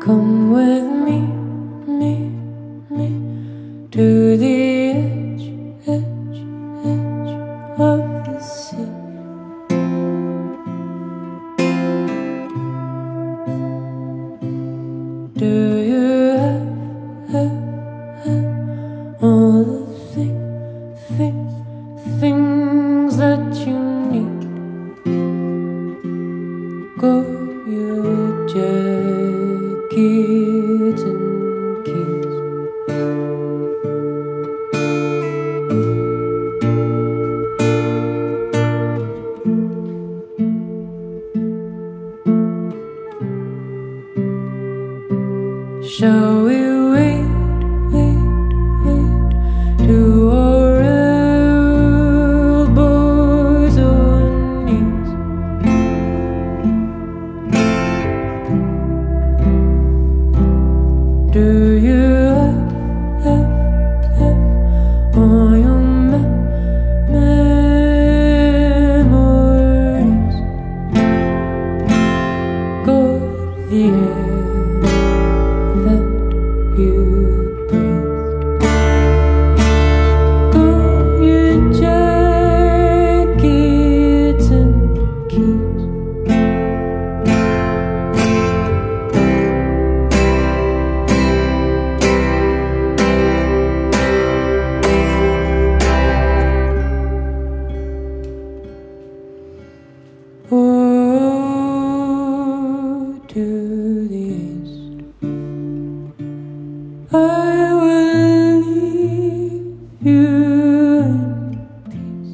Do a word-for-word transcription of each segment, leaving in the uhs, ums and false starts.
Come with me, me, me, to the edge, edge, edge of the sea. Do you have, have, have all the things, things, things that you need? Go your jackets and keys. Shall we wait, wait, wait to our elbows or knees? Do you have, have, have all your me memories? Go the air that you breathe. Go your jackets and keys. Oh, to the east I will leave you in peace.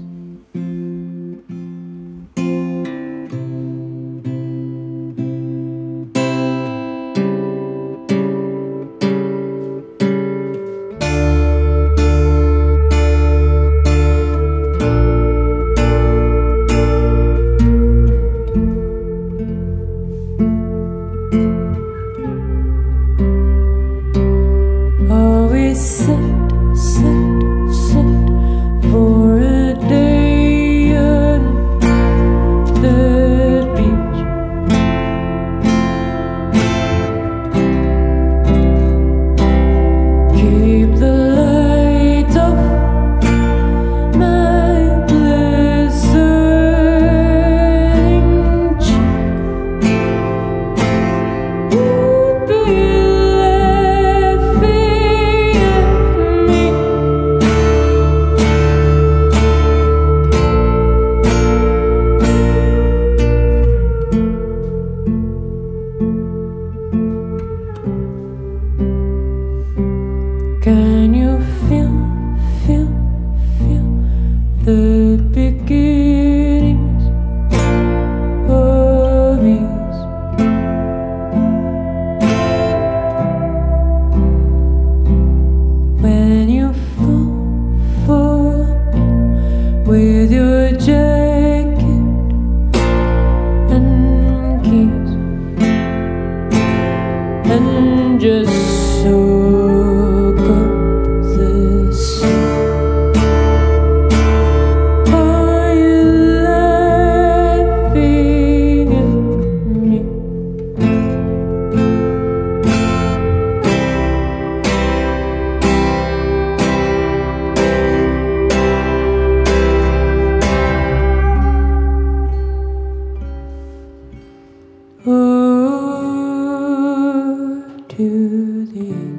Always sit, sit, sit for a day on the beach. Keep the light off my glistening cheek. You'd be laughing at me. Can you feel, feel, feel the beginnings of ease? When you fall, fall with your jacket and keys, and just soak up the sea. Are you laughing at me? Oh, to the